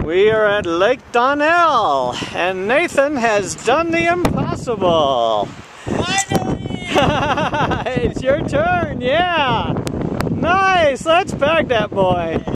We are at Lake Donnell, and Nathan has done the impossible. It's your turn, yeah. Nice, let's bag that boy.